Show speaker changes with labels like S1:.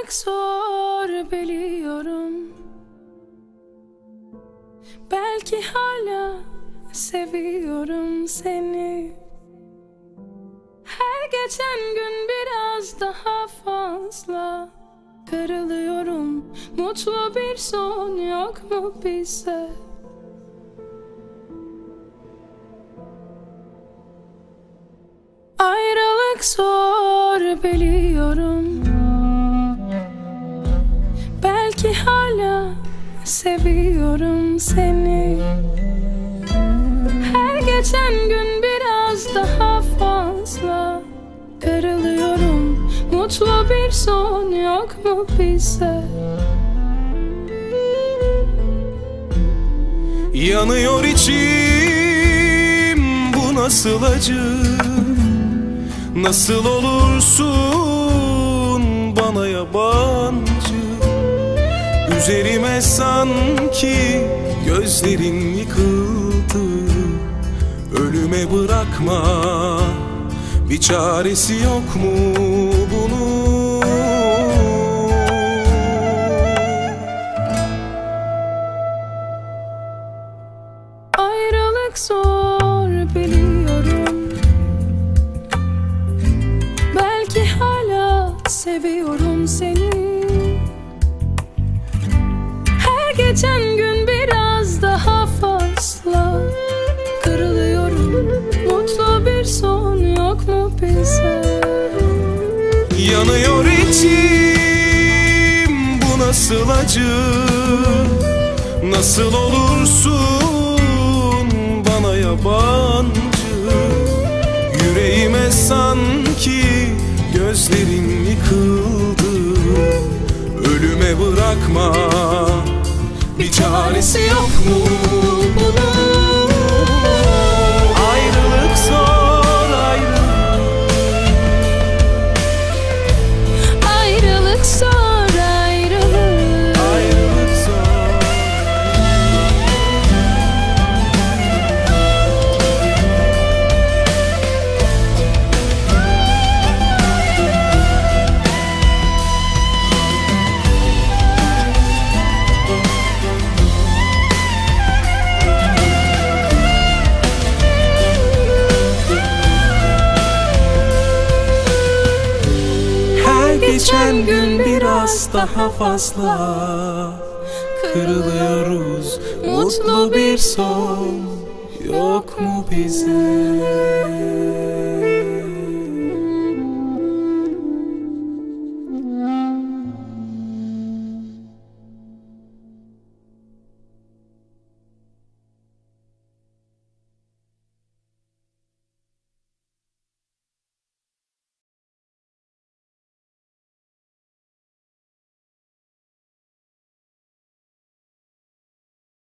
S1: Ayrılık zor biliyorum. Belki hala seviyorum seni. Her geçen gün biraz daha fazla kırılıyorum. Mutlu bir son yok mu bize? Ayrılık zor biliyorum. Belki hala seviyorum seni. Her geçen gün biraz daha fazla kırılıyorum. Mutlu bir son yok mu bize?
S2: Yanıyor içim, bu nasıl acı? Nasıl olursun bana yabancı? Üzerime sanki gözlerin yıkıldı. Ölüme bırakma, bir çaresi yok mu bunun?
S1: Ayrılık zor biliyorum. Belki hala seviyorum seni. Her geçen gün biraz daha fazla kırılıyorum. Mutlu bir son yok mu bize?
S2: Yanıyor içim, bu nasıl acı? Nasıl olursun bana yabancı? Yüreğime sanki gözlerin yıkıldı. Ölüme bırakma, bir çaresi yok mu bunun? Ayrılık zor,
S1: Ayrılık zor,
S2: ayrılık zor. Geçen gün biraz daha fazla kırılıyoruz. Mutlu bir son yok mu bize?